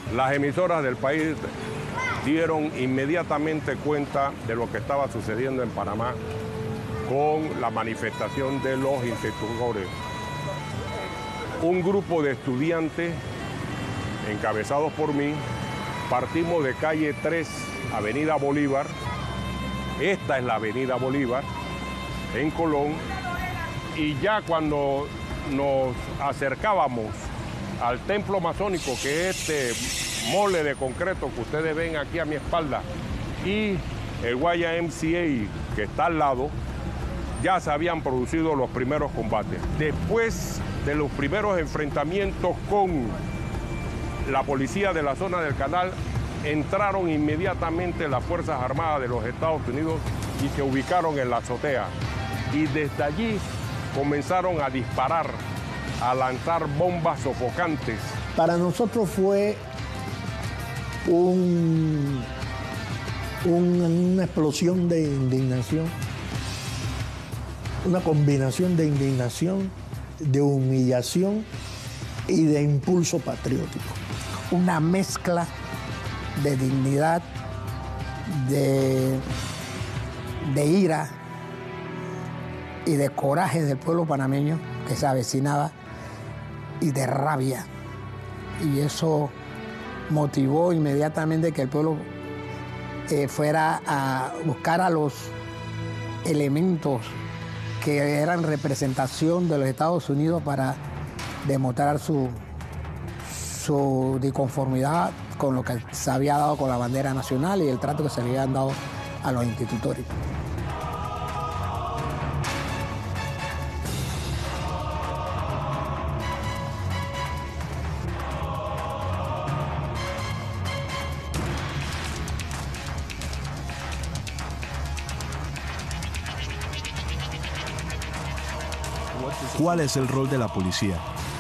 Las emisoras del país dieron inmediatamente cuenta de lo que estaba sucediendo en Panamá con la manifestación de los instructores. Un grupo de estudiantes, encabezados por mí, partimos de calle 3, Avenida Bolívar. Esta es la Avenida Bolívar, en Colón, y ya cuando nos acercábamos al templo masónico, que es este mole de concreto que ustedes ven aquí a mi espalda, y el YMCA que está al lado, ya se habían producido los primeros combates. Después de los primeros enfrentamientos con la policía de la zona del canal, entraron inmediatamente las Fuerzas Armadas de los Estados Unidos y se ubicaron en la azotea. Y desde allí comenzaron a disparar, a lanzar bombas sofocantes. Para nosotros fue una explosión de indignación, una combinación de indignación, de humillación y de impulso patriótico. Una mezcla de dignidad, de ira y de coraje del pueblo panameño que se avecinaba y de rabia. Y eso motivó inmediatamente que el pueblo fuera a buscar a los elementos que eran representación de los Estados Unidos para demostrar su disconformidad con lo que se había dado con la bandera nacional y el trato que se le habían dado a los institutores. ¿Cuál es el rol de la policía?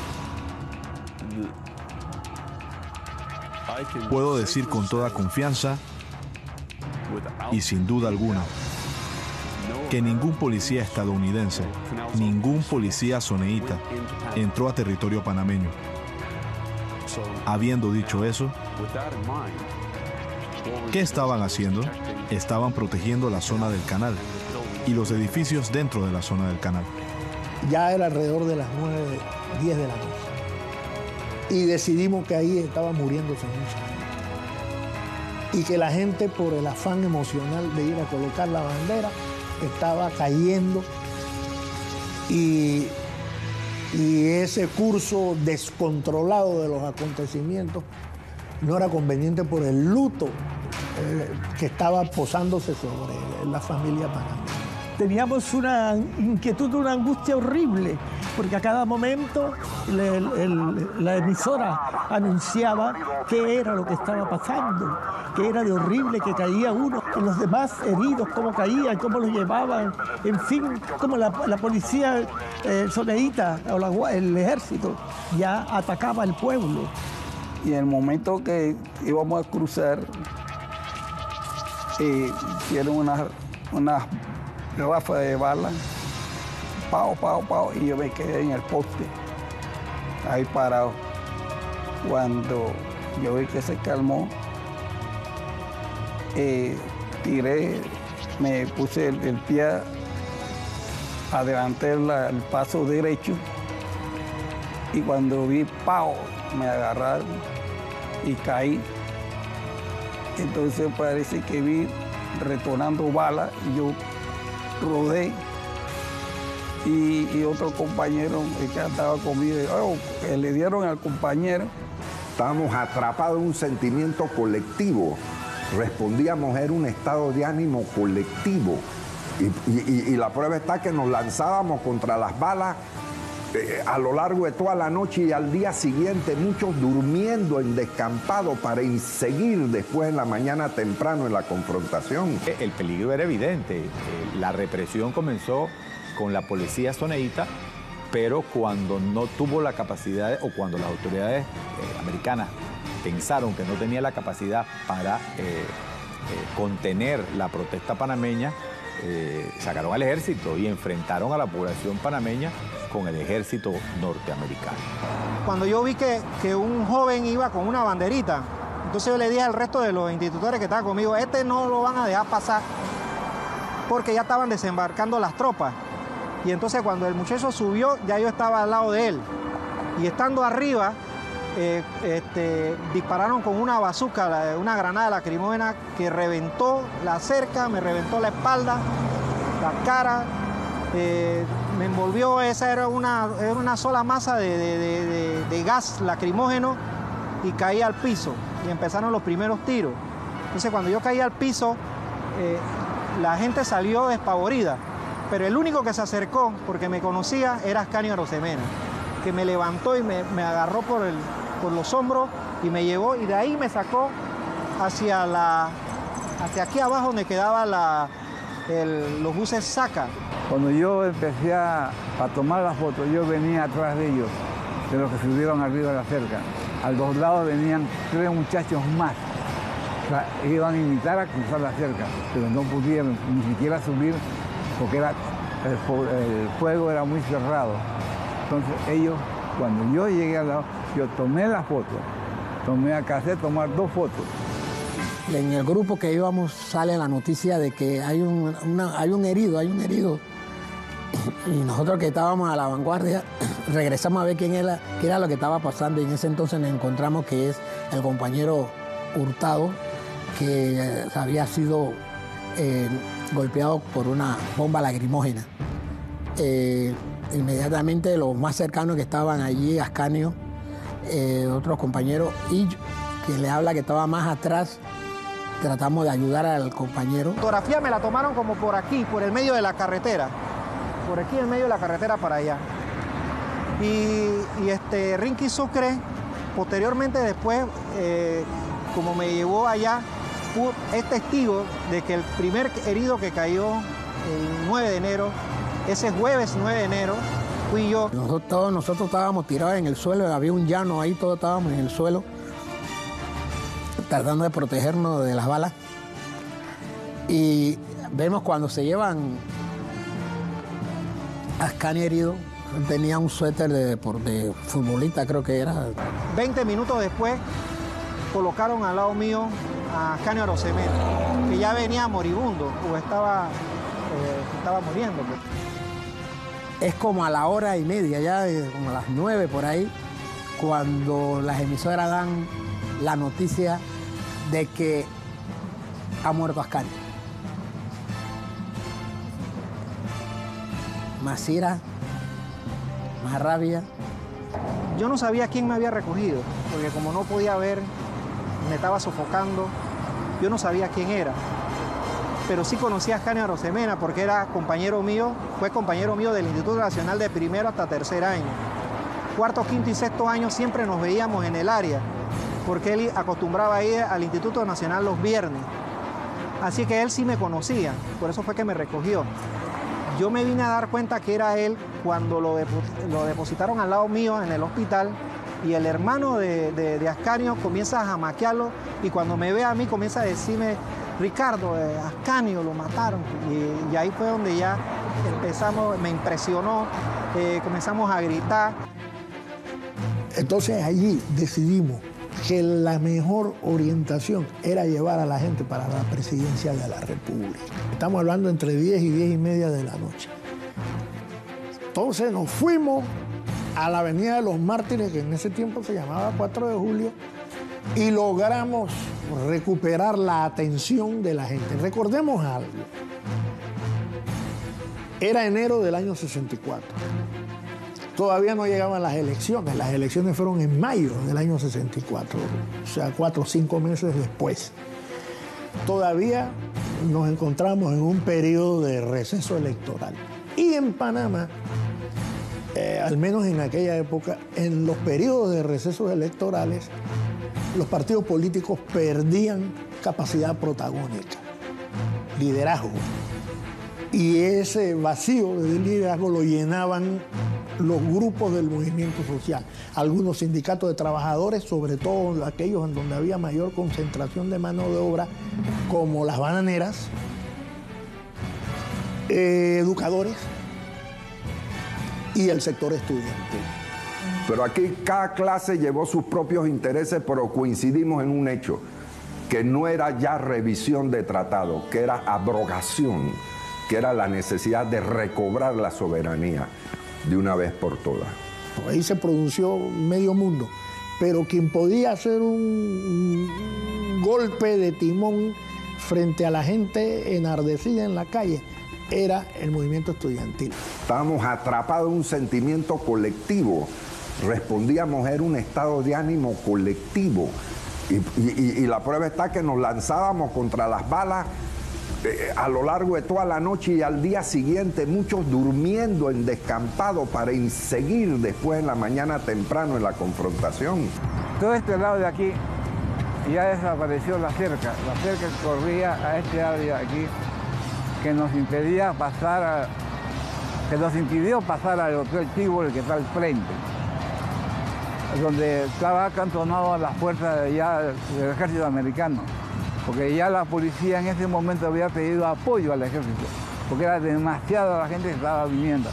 Puedo decir con toda confianza y sin duda alguna que ningún policía estadounidense, ningún policía soneíta entró a territorio panameño. Habiendo dicho eso, ¿qué estaban haciendo? Estaban protegiendo la zona del canal y los edificios dentro de la zona del canal. Ya era alrededor de las 9, 10 de la noche. Y decidimos que ahí estaba muriéndose mucha gente. Y que la gente, por el afán emocional de ir a colocar la bandera, estaba cayendo. Y ese curso descontrolado de los acontecimientos no era conveniente por el luto que estaba posándose sobre la familia panameña. Teníamos una inquietud, una angustia horrible, porque a cada momento la emisora anunciaba qué era lo que estaba pasando, qué era de horrible, que caía uno, los demás heridos, cómo caían, cómo los llevaban, en fin, cómo la policía soneíta o el ejército ya atacaba al pueblo. Y en el momento que íbamos a cruzar, hicieron unas ráfagas de bala, pao, pao, pao, y yo me quedé en el poste, ahí parado. Cuando yo vi que se calmó, tiré, me puse el pie, adelanté el paso derecho, y cuando vi pao, me agarraron y caí. Entonces parece que vi retornando balas, y yo rodé, y otro compañero que andaba conmigo, le dieron al compañero. Estábamos atrapados en un sentimiento colectivo, respondíamos, era un estado de ánimo colectivo, y la prueba está que nos lanzábamos contra las balas a lo largo de toda la noche, y al día siguiente muchos durmiendo en descampado para seguir después en la mañana temprano en la confrontación. El peligro era evidente. La represión comenzó con la policía soneíta, pero cuando no tuvo la capacidad, o cuando las autoridades americanas pensaron que no tenía la capacidad para contener la protesta panameña, sacaron al ejército y enfrentaron a la población panameña con el ejército norteamericano. Cuando yo vi que un joven iba con una banderita Entonces yo le dije al resto de los institutores que estaban conmigo, este no lo van a dejar pasar porque ya estaban desembarcando las tropas. Y entonces cuando el muchacho subió, ya yo estaba al lado de él. Y estando arriba, dispararon con una bazuca, una granada lacrimógena que reventó la cerca, me reventó la espalda, la cara, me envolvió. Esa era una sola masa de gas lacrimógeno y caí al piso y empezaron los primeros tiros. Entonces cuando yo caí al piso, la gente salió despavorida, pero el único que se acercó, porque me conocía, era Ascanio Arosemena, que me levantó y me agarró por los hombros y me llevó, y de ahí me sacó hacia aquí abajo donde quedaban los buses Saca. Cuando yo empecé a tomar las fotos, yo venía atrás de ellos, de los que subieron arriba de la cerca. A los lados venían 3 muchachos más. O sea, iban a invitar a cruzar la cerca, pero no pudieron ni siquiera subir porque el fuego era muy cerrado. Entonces ellos, cuando yo llegué al lado, yo tomé la foto, alcancé a tomar 2 fotos. En el grupo que íbamos sale la noticia de que hay un herido. Y nosotros que estábamos a la vanguardia regresamos a ver qué era lo que estaba pasando, y en ese entonces nos encontramos que es el compañero Hurtado, que había sido golpeado por una bomba lacrimógena. Inmediatamente los más cercanos que estaban allí, Ascanio, otros compañeros, y quien le habla que estaba más atrás, tratamos de ayudar al compañero. La fotografía me la tomaron como por aquí, por el medio de la carretera. Por aquí en medio de la carretera para allá. Y Rinky Sucre, posteriormente después, como me llevó allá, es testigo de que el primer herido que cayó el 9 de enero, ese jueves 9 de enero, fui yo. Nosotros estábamos tirados en el suelo, había un llano ahí, todos estábamos en el suelo, tratando de protegernos de las balas. Y vemos cuando se llevan a Ascanio herido, tenía un suéter de futbolista, creo que era. 20 minutos después colocaron al lado mío a Ascanio Arosemena, que ya venía moribundo, o estaba muriendo. Pues. Es como a la 1:30, ya como a las 9 por ahí, cuando las emisoras dan la noticia de que ha muerto Ascanio. Más ira, más rabia. Yo no sabía quién me había recogido, porque como no podía ver, me estaba sofocando, yo no sabía quién era. Pero sí conocía a Ascanio Arosemena porque era compañero mío, fue compañero mío del Instituto Nacional de primero hasta tercer año. Cuarto, quinto y sexto año siempre nos veíamos en el área, porque él acostumbraba a ir al Instituto Nacional los viernes. Así que él sí me conocía, por eso fue que me recogió. Yo me vine a dar cuenta que era él cuando lo depositaron al lado mío en el hospital, y el hermano de Ascanio comienza a jamaquearlo, y cuando me ve a mí comienza a decirme: Ricardo, Ascanio lo mataron. Y ahí fue donde ya empezamos, me impresionó, comenzamos a gritar. Entonces allí decidimos que la mejor orientación era llevar a la gente para la presidencia de la República. Estamos hablando entre 10 y 10:30 de la noche. Entonces nos fuimos a la Avenida de los Mártires, que en ese tiempo se llamaba 4 de julio, y logramos recuperar la atención de la gente. Recordemos algo. Era enero del año 64. Todavía no llegaban las elecciones. Las elecciones fueron en mayo del año 64, o sea, 4 o 5 meses después. Todavía nos encontramos en un periodo de receso electoral. Y en Panamá, al menos en aquella época, en los periodos de recesos electorales, los partidos políticos perdían capacidad protagónica, liderazgo. Y ese vacío de liderazgo lo llenaban los grupos del movimiento social. Algunos sindicatos de trabajadores, sobre todo aquellos en donde había mayor concentración de mano de obra, como las bananeras, educadores y el sector estudiantil. Pero aquí cada clase llevó sus propios intereses, pero coincidimos en un hecho, que no era ya revisión de tratado, que era abrogación, que era la necesidad de recobrar la soberanía de una vez por todas. Ahí se pronunció medio mundo, pero quien podía hacer un golpe de timón frente a la gente enardecida en la calle era el movimiento estudiantil. Estábamos atrapados en un sentimiento colectivo, respondíamos, era un estado de ánimo colectivo. Y la prueba está que nos lanzábamos contra las balas a lo largo de toda la noche y al día siguiente, muchos durmiendo en descampado para seguir después en la mañana temprano en la confrontación. Todo este lado de aquí ya desapareció la cerca que corría a este área de aquí, que nos impedía pasar, que nos impidió pasar al Hotel Tivoli, que está al frente, donde estaba acantonado a las fuerzas del ejército americano, porque ya la policía en ese momento había pedido apoyo al ejército, porque era demasiada la gente que estaba viniendo.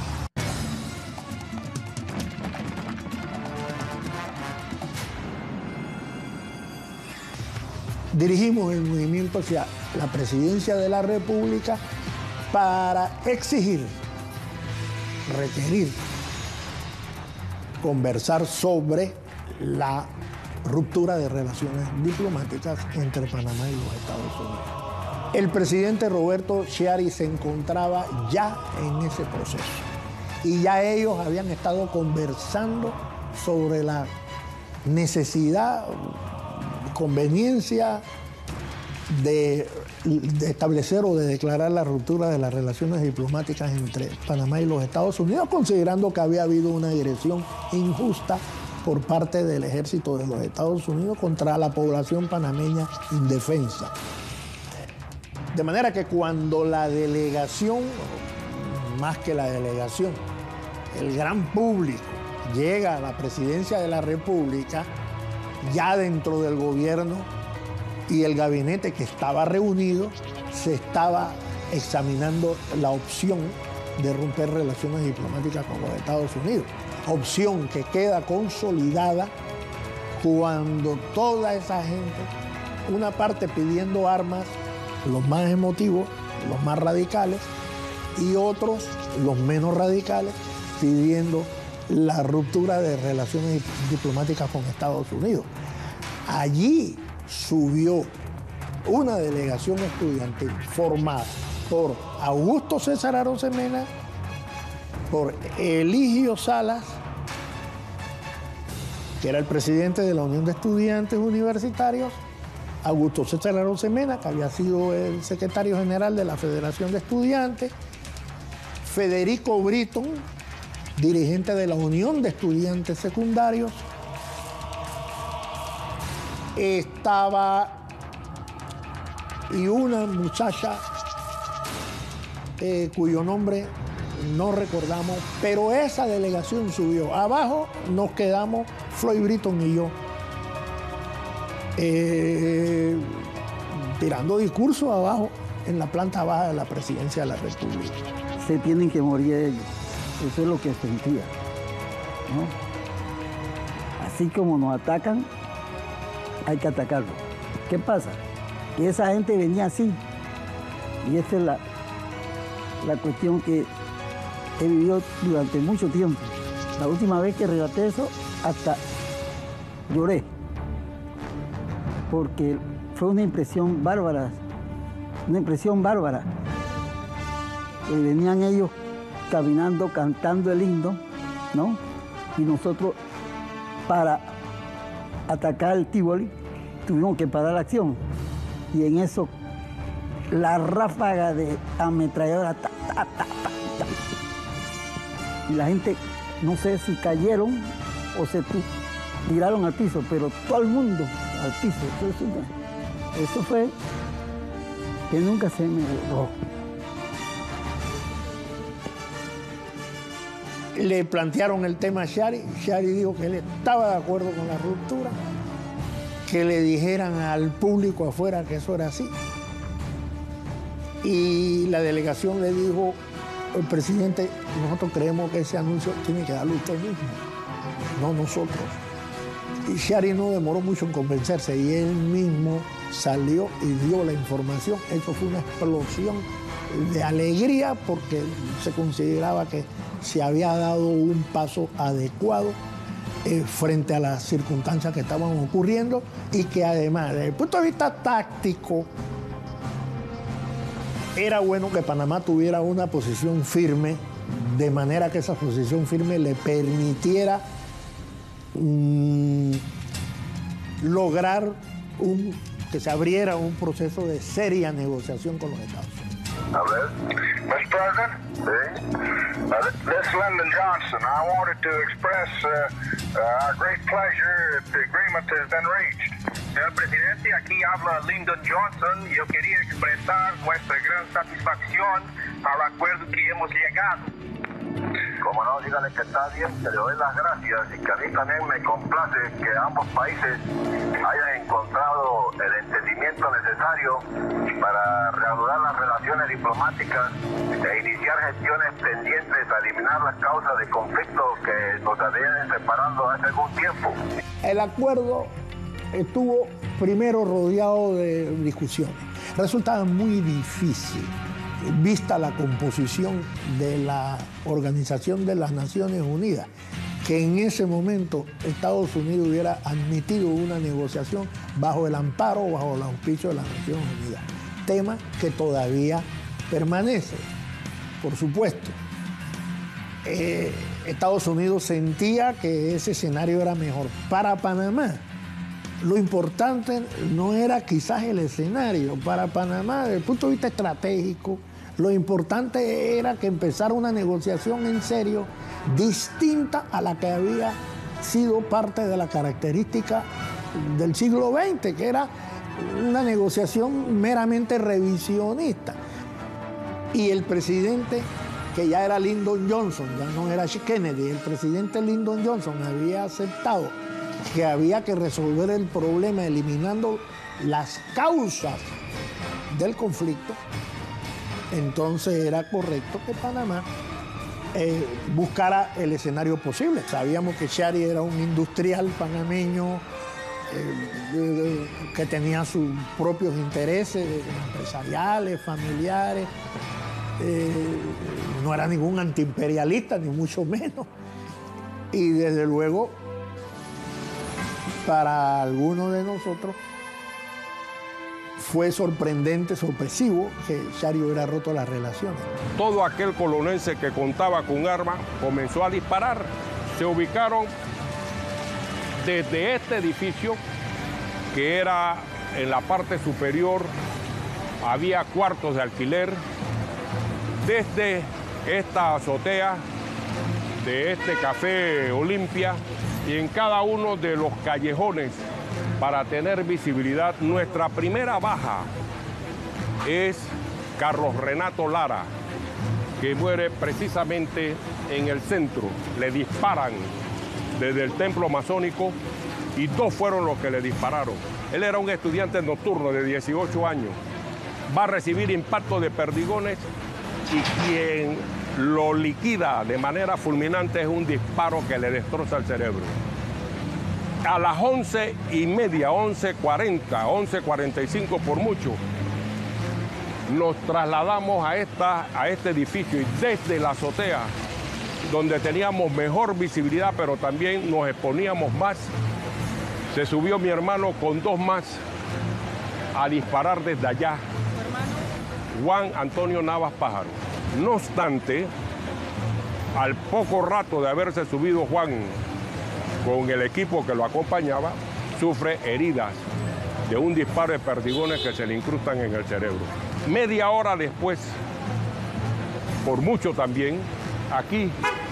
Dirigimos el movimiento hacia la presidencia de la República para exigir, requerir, conversar sobre la ruptura de relaciones diplomáticas entre Panamá y los Estados Unidos. El presidente Roberto Chiari se encontraba ya en ese proceso y ya ellos habían estado conversando sobre la necesidad, conveniencia de establecer o de declarar la ruptura de las relaciones diplomáticas entre Panamá y los Estados Unidos, considerando que había habido una agresión injusta por parte del ejército de los Estados Unidos contra la población panameña indefensa. De manera que cuando la delegación, más que la delegación, el gran público llega a la presidencia de la República, ya dentro del gobierno y el gabinete que estaba reunido, se estaba examinando la opción de romper relaciones diplomáticas con los Estados Unidos. Opción que queda consolidada cuando toda esa gente, una parte pidiendo armas, los más emotivos, los más radicales, y otros, los menos radicales, pidiendo la ruptura de relaciones diplomáticas con Estados Unidos. Allí subió una delegación estudiantil formada por Augusto César Arosemena, por Eligio Salas, que era el presidente de la Unión de Estudiantes Universitarios, Augusto César Arosemena, que había sido el secretario general de la Federación de Estudiantes, Federico Britton, dirigente de la Unión de Estudiantes Secundarios, estaba y una muchacha cuyo nombre no recordamos, pero esa delegación subió. Abajo nos quedamos Floyd Britton y yo, tirando discursos abajo en la planta baja de la presidencia de la República. Se tienen que morir ellos, eso es lo que sentía, ¿no? Así como nos atacan, hay que atacarlo. ¿Qué pasa? Que esa gente venía así, y esa es la cuestión que he vivido durante mucho tiempo. La última vez que relaté eso, hasta lloré, porque fue una impresión bárbara, venían ellos caminando, cantando el himno, ¿no? Y nosotros, para atacar el Tivoli, tuvimos que parar la acción. Y en eso, la ráfaga de ametralladora, ta, ta, ta, ta, ta. Y la gente, no sé si cayeron o se tiraron al piso, pero todo el mundo al piso. Eso fue que nunca se me borró. Le plantearon el tema a Chiari. Chiari dijo que él estaba de acuerdo con la ruptura, que le dijeran al público afuera que eso era así. Y la delegación le dijo, el presidente, nosotros creemos que ese anuncio tiene que darlo usted mismo. no nosotros. Y Shari no demoró mucho en convencerse y él mismo salió y dio la información. Eso fue una explosión de alegría porque se consideraba que se había dado un paso adecuado frente a las circunstancias que estaban ocurriendo y que además, desde el punto de vista táctico, era bueno que Panamá tuviera una posición firme, de manera que esa posición firme le permitiera lograr que se abriera un proceso de seria negociación con los Estados Unidos. Mr. President, this is Lyndon Johnson. I wanted to express our great pleasure that the agreement has been reached. Señor presidente, aquí habla Lyndon Johnson. Yo quería expresar nuestra gran satisfacción al acuerdo que hemos llegado. Como no, dígale que está bien, que le doy las gracias y que a mí también me complace que ambos países hayan encontrado el entendimiento necesario para reanudar las relaciones diplomáticas e iniciar gestiones pendientes a eliminar las causas de conflicto que nos habían separado hace algún tiempo. El acuerdo estuvo primero rodeado de discusiones. Resultaba muy difícil, vista la composición de la Organización de las Naciones Unidas, que en ese momento Estados Unidos hubiera admitido una negociación bajo el amparo, bajo el auspicio de las Naciones Unidas. Tema que todavía permanece, por supuesto. Estados Unidos sentía que ese escenario era mejor. Para Panamá, lo importante no era quizás el escenario. Para Panamá, desde el punto de vista estratégico, lo importante era que empezara una negociación en serio, distinta a la que había sido parte de la característica del siglo XX, que era una negociación meramente revisionista. Y el presidente, que ya era Lyndon Johnson, ya no era Kennedy, el presidente Lyndon Johnson había aceptado que había que resolver el problema eliminando las causas del conflicto. Entonces era correcto que Panamá buscara el escenario posible. Sabíamos que Shari era un industrial panameño que tenía sus propios intereses empresariales, familiares. No era ningún antiimperialista, ni mucho menos. Y desde luego, para algunos de nosotros, fue sorpresivo que Shari hubiera roto las relaciones. Todo aquel colonense que contaba con armas comenzó a disparar. Se ubicaron desde este edificio, que era en la parte superior, había cuartos de alquiler, desde esta azotea de este Café Olimpia y en cada uno de los callejones para tener visibilidad. Nuestra primera baja es Carlos Renato Lara, que muere precisamente en el centro. Le disparan desde el templo masónico y dos fueron los que le dispararon. Él era un estudiante nocturno de 18 años. Va a recibir impacto de perdigones y quien lo liquida de manera fulminante es un disparo que le destroza el cerebro. A las 11:30, 11:40, 11:45 por mucho, nos trasladamos a este edificio y desde la azotea, donde teníamos mejor visibilidad, pero también nos exponíamos más, se subió mi hermano con dos más a disparar desde allá. Juan Antonio Navas Pájaro. No obstante, al poco rato de haberse subido Juan con el equipo que lo acompañaba, sufre heridas de un disparo de perdigones que se le incrustan en el cerebro. Media hora después, por mucho también, aquí,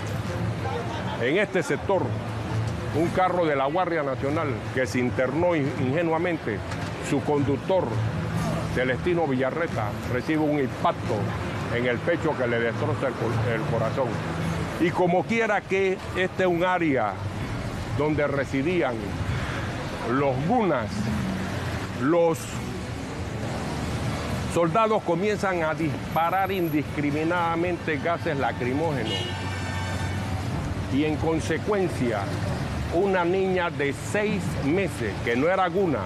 en este sector, un carro de la Guardia Nacional que se internó ingenuamente, su conductor, Celestino Villarreta, recibe un impacto en el pecho que le destroza el corazón. Y como quiera que este es un área donde residían los gunas, los soldados comienzan a disparar indiscriminadamente gases lacrimógenos. y en consecuencia una niña de 6 meses, que no era Guna,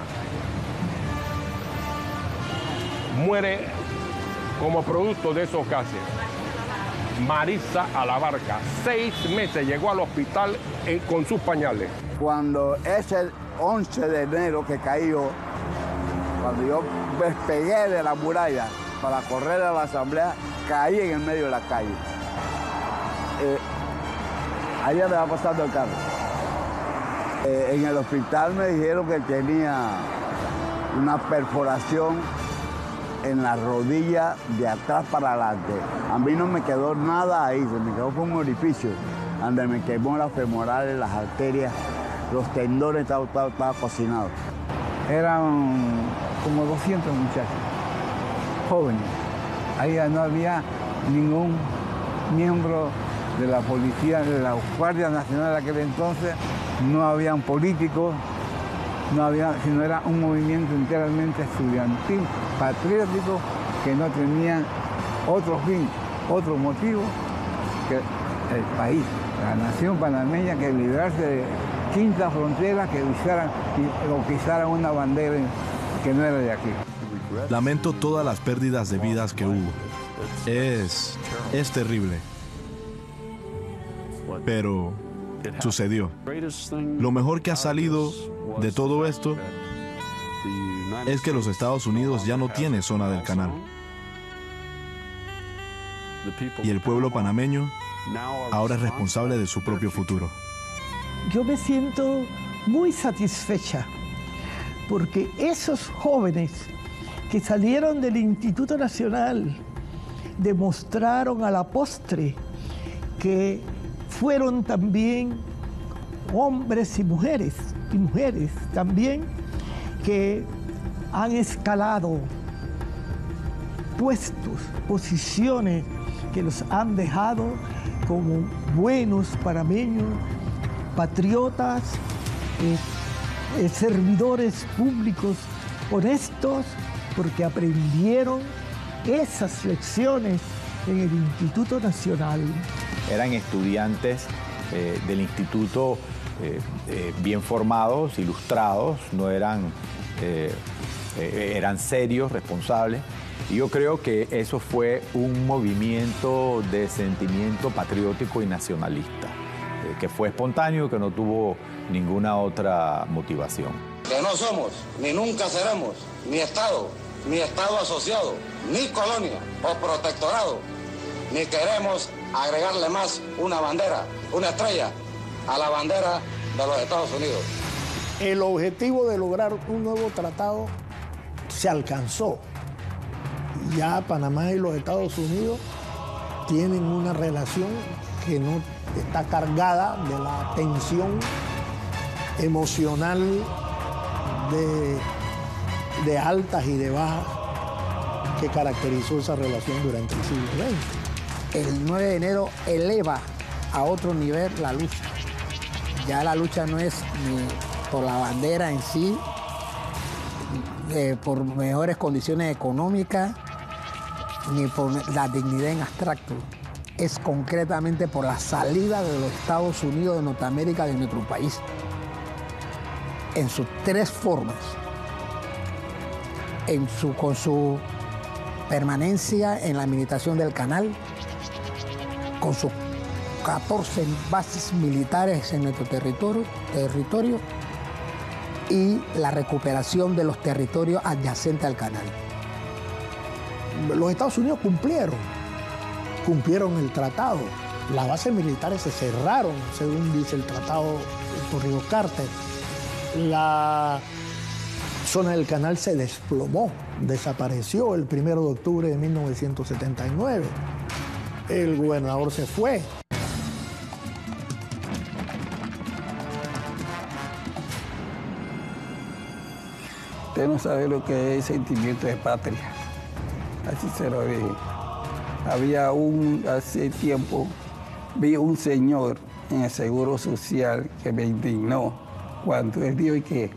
muere como producto de esos gases. Marisa Alabarca, 6 meses, llegó al hospital con sus pañales. Cuando ese 11 de enero que cayó, cuando yo despegué de la muralla para correr a la asamblea, caí en el medio de la calle. Allá me va pasando el carro. En el hospital me dijeron que tenía una perforación en la rodilla de atrás para adelante. A mí no me quedó nada ahí, se me quedó con un orificio donde me quemó las femorales, las arterias, los tendones, estaba cocinado. Eran como 200 muchachos, jóvenes. Ahí no había ningún miembro de la policía, de la Guardia Nacional de aquel entonces, no habían políticos, no había, sino era un movimiento enteramente estudiantil, patriótico, que no tenía otro fin, otro motivo que el país, la nación panameña, que librarse de quinta frontera, que pisaran una bandera que no era de aquí. Lamento todas las pérdidas de vidas que hubo. Es terrible. Pero sucedió. Lo mejor que ha salido de todo esto es que los Estados Unidos ya no tiene zona del canal. Y el pueblo panameño ahora es responsable de su propio futuro. Yo me siento muy satisfecha porque esos jóvenes que salieron del Instituto Nacional demostraron a la postre que fueron también hombres y mujeres también que han escalado puestos, posiciones que los han dejado como buenos panameños, patriotas, servidores públicos honestos, porque aprendieron esas lecciones en el Instituto Nacional. Eran estudiantes del instituto bien formados, ilustrados, no eran, eran serios, responsables. Y yo creo que eso fue un movimiento de sentimiento patriótico y nacionalista, que fue espontáneo y que no tuvo ninguna otra motivación. Que no somos, ni nunca seremos, ni Estado asociado, ni colonia o protectorado, ni queremos agregarle más una bandera, una estrella a la bandera de los Estados Unidos. El objetivo de lograr un nuevo tratado se alcanzó. Ya Panamá y los Estados Unidos tienen una relación que no está cargada de la tensión emocional de altas y de bajas que caracterizó esa relación durante el siglo XX. El 9 de enero eleva a otro nivel la lucha. Ya la lucha no es ni por la bandera en sí, por mejores condiciones económicas, ni por la dignidad en abstracto. Es concretamente por la salida de los Estados Unidos de Norteamérica de nuestro país. En sus tres formas. Con su permanencia en la administración del canal, con sus 14 bases militares en nuestro territorio y la recuperación de los territorios adyacentes al canal. Los Estados Unidos cumplieron el tratado. Las bases militares se cerraron, según dice el tratado por Río Carter. La zona del canal se desplomó, desapareció el 1 de octubre de 1979. El gobernador se fue. Usted no sabe lo que es sentimiento de patria. Así se lo dije. Hace tiempo, vi un señor en el Seguro Social que me indignó cuando él dijo que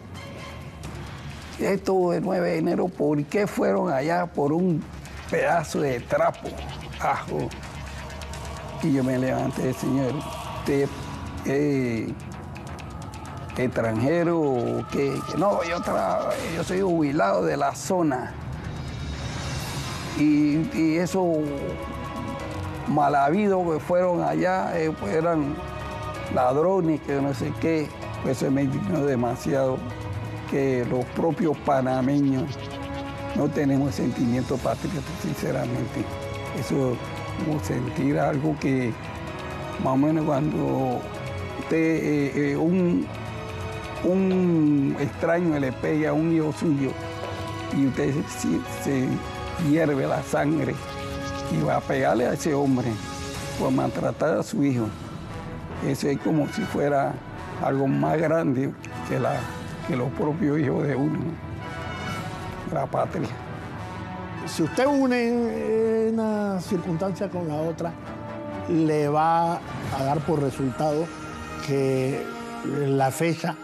esto del 9 de enero, ¿por qué fueron allá por un pedazo de trapo, ajo? Y yo me levanté, señor, usted extranjero, que no, yo soy jubilado de la zona. Y esos malhabidos que fueron allá, pues eran ladrones, que no sé qué. Pues se me indignó demasiado que los propios panameños no tenemos sentimiento patriótico, sinceramente. Eso es como sentir algo que más o menos cuando usted, un extraño le pega a un hijo suyo y usted se hierve la sangre y va a pegarle a ese hombre por maltratar a su hijo. Eso es como si fuera algo más grande que los propios hijos de uno, la patria. Si usted une una circunstancia con la otra, le va a dar por resultado que la fecha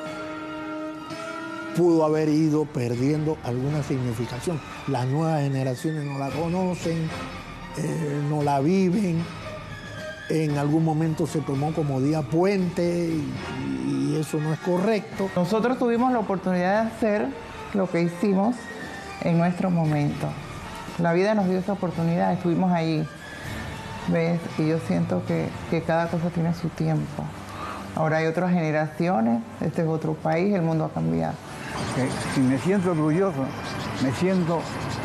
pudo haber ido perdiendo alguna significación. Las nuevas generaciones no la conocen, no la viven. En algún momento se tomó como día puente y eso no es correcto. Nosotros tuvimos la oportunidad de hacer lo que hicimos en nuestro momento. La vida nos dio esa oportunidad, estuvimos ahí. ¿Ves? Y yo siento que cada cosa tiene su tiempo. Ahora hay otras generaciones, este es otro país, el mundo ha cambiado. Y me siento orgulloso, me siento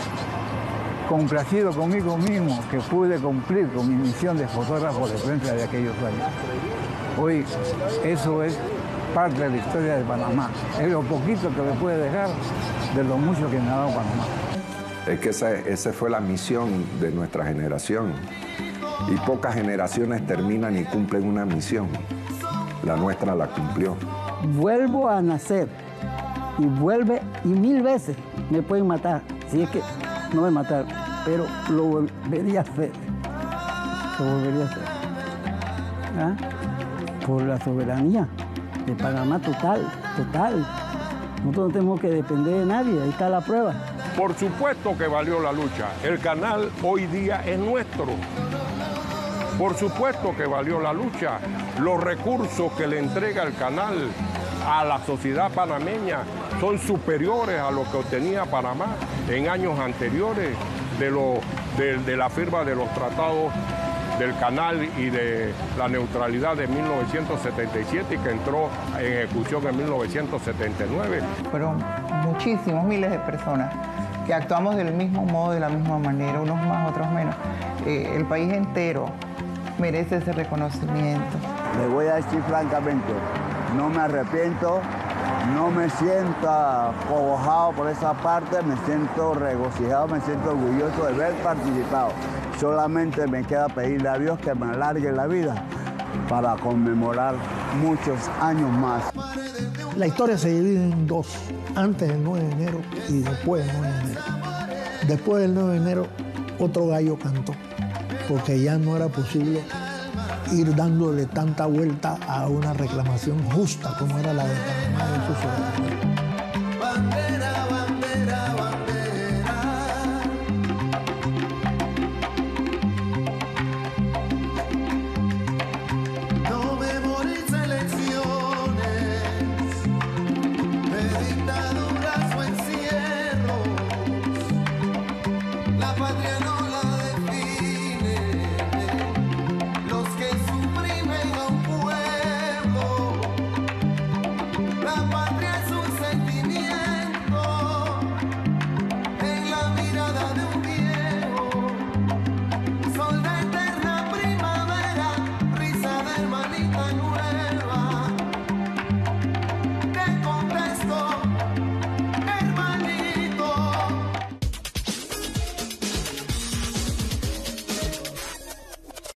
complacido conmigo mismo que pude cumplir con mi misión de fotógrafo de prensa de aquellos años. Hoy eso es parte de la historia de Panamá. Es lo poquito que me puede dejar de lo mucho que me ha dado Panamá. Es que esa fue la misión de nuestra generación. Y pocas generaciones terminan y cumplen una misión. La nuestra la cumplió. Vuelvo a nacer y vuelve y 1000 veces me pueden matar. Si es que no me mataron, pero lo volvería a hacer. Lo volvería a hacer. ¿Ah? Por la soberanía de Panamá total. Nosotros no tenemos que depender de nadie, ahí está la prueba. Por supuesto que valió la lucha. El canal hoy día es nuestro. Por supuesto que valió la lucha. Los recursos que le entrega el canal a la sociedad panameña son superiores a lo que obtenía Panamá en años anteriores de la firma de los tratados del canal y de la neutralidad de 1977 y que entró en ejecución en 1979. Fueron muchísimos, miles de personas que actuamos del mismo modo, de la misma manera, unos más, otros menos. El país entero merece ese reconocimiento. Le voy a decir francamente, no me arrepiento, no me siento acobojado por esa parte, me siento regocijado, me siento orgulloso de haber participado. Solamente me queda pedirle a Dios que me alargue la vida para conmemorar muchos años más. La historia se divide en dos, antes del 9 de enero y después del 9 de enero. Después del 9 de enero, otro gallo cantó, porque ya no era posible ir dándole tanta vuelta a una reclamación justa como era la de Panamá y su soberanía.